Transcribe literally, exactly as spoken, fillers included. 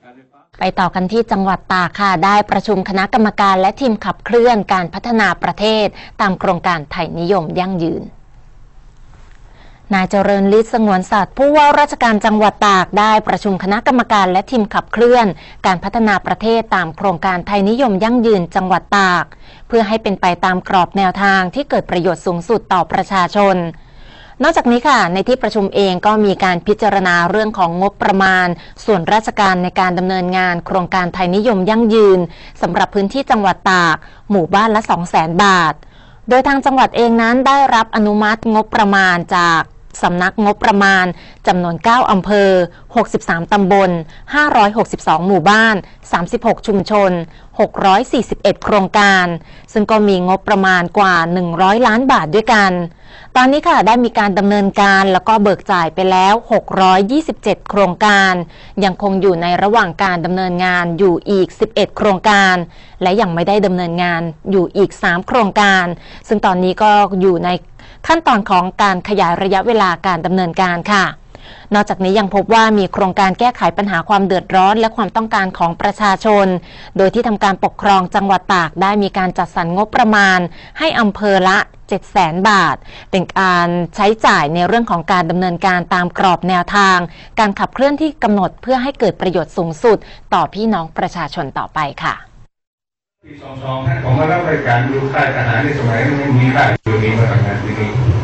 ไปต่อกันที่จังหวัดตากค่ะได้ประชุมคณะกรรมการและทีมขับเคลื่อนการพัฒนาประเทศตามโครงการไทยนิยมยั่งยืนนายเจริญฤทธิ์สงวนสัตว์ผู้ว่าราชการจังหวัดตากได้ประชุมคณะกรรมการและทีมขับเคลื่อนการพัฒนาประเทศตามโครงการไทยนิยมยั่งยืนจังหวัดตากเพื่อให้เป็นไปตามกรอบแนวทางที่เกิดประโยชน์สูงสุดต่อประชาชนนอกจากนี้ค่ะในที่ประชุมเองก็มีการพิจารณาเรื่องของงบประมาณส่วนราชการในการดำเนินงานโครงการไทยนิยมยั่งยืนสำหรับพื้นที่จังหวัดตากหมู่บ้านละ สองแสน บาทโดยทางจังหวัดเองนั้นได้รับอนุมัติงบประมาณจากสำนักงบประมาณจำนวนเก้าอำเภอหกสิบสามตำบลห้าร้อยหกสิบสองหมู่บ้านสามสิบหกชุมชนหกร้อยสี่สิบเอ็ดโครงการซึ่งก็มีงบประมาณกว่าหนึ่งร้อยล้านบาทด้วยกันตอนนี้ค่ะได้มีการดำเนินการแล้วก็เบิกจ่ายไปแล้วหกร้อยยี่สิบเจ็ดโครงการยังคงอยู่ในระหว่างการดำเนินงานอยู่อีกสิบเอ็ดโครงการและยังไม่ได้ดำเนินงานอยู่อีกสามโครงการซึ่งตอนนี้ก็อยู่ในขั้นตอนของการขยายระยะเวลาการดำเนินการค่ะนอกจากนี้ยังพบว่ามีโครงการแก้ไขปัญหาความเดือดร้อนและความต้องการของประชาชนโดยที่ทำการปกครองจังหวัดตากได้มีการจัดสรรงบประมาณให้อำเภอละเจ็ดแสนบาทเป็นการใช้จ่ายในเรื่องของการดำเนินการตามกรอบแนวทางการขับเคลื่อนที่กำหนดเพื่อให้เกิดประโยชน์สูงสุดต่อพี่น้องประชาชนต่อไปค่ะปีสองสองท่านผมมารับราชการอยู่ค่ายทหารในสมัยนั้นมีค่ายอยู่นี้มาทำงานที่นี่